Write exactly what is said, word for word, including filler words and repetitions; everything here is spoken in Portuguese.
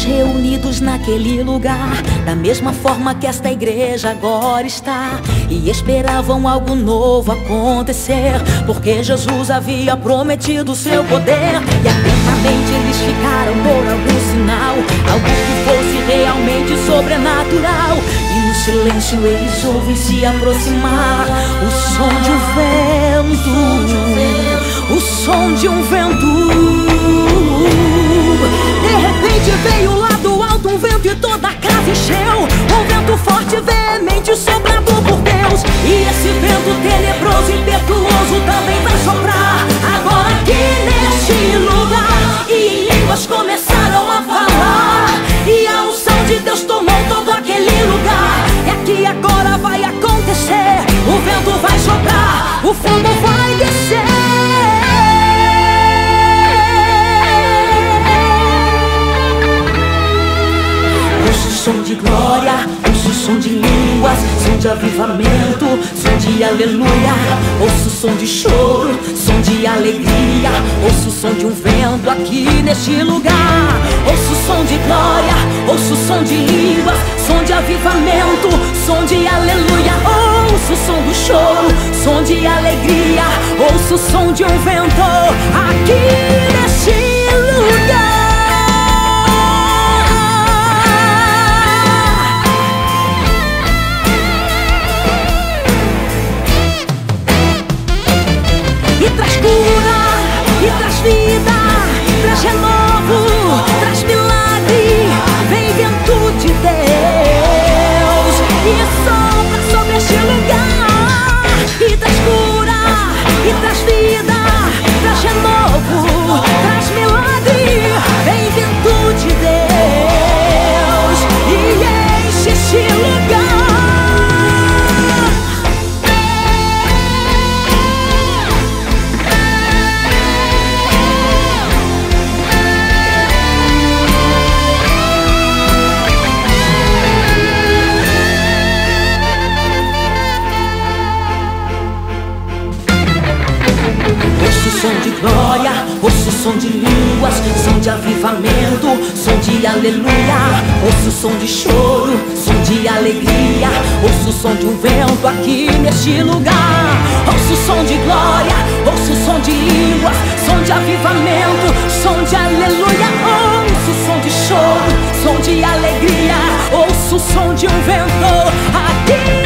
todos reunidos naquele lugar, da mesma forma que esta igreja agora está, e esperavam algo novo acontecer, porque Jesus havia prometido seu poder. E atentamente eles ficaram por algum sinal, algo que fosse realmente sobrenatural. E no silêncio eles ouvem se aproximar o som de um vento, o som de um vento. De repente veio lá do alto um vento e toda a casa encheu. Um vento forte, veemente, soprado por Deus. E esse vento tenebroso e impetuoso também vai soprar agora aqui neste lugar. E em línguas começaram a falar, e a unção de Deus tomou todo aquele lugar. E aqui agora vai acontecer, o vento vai soprar, o fogo vai descer. Som de glória, ouço o som de línguas, som de avivamento, som de aleluia. Ouço o som de choro, som de alegria, ouço o som de um vento aqui neste lugar. Ouço o som de glória, ouço o som de línguas, som de avivamento, som de aleluia. Ouço o som do choro, som de alegria, ouço o som de um vento aqui neste lugar. Vida, traz renovo, traz milagre, vem vento de Deus e sopra sobre este lugar. E traz cura, e traz vida, traz renovo, traz milagre, vem vento de Deus e enche este lugar. Som de glória, ouço o som de línguas, som de avivamento, som de aleluia. Ouço o som de choro, som de alegria, ouço o som de um vento aqui neste lugar. Ouço o som de glória, ouço o som de línguas, som de avivamento, som de aleluia. Ouço o som de choro, som de alegria, ouço o som de um vento aqui.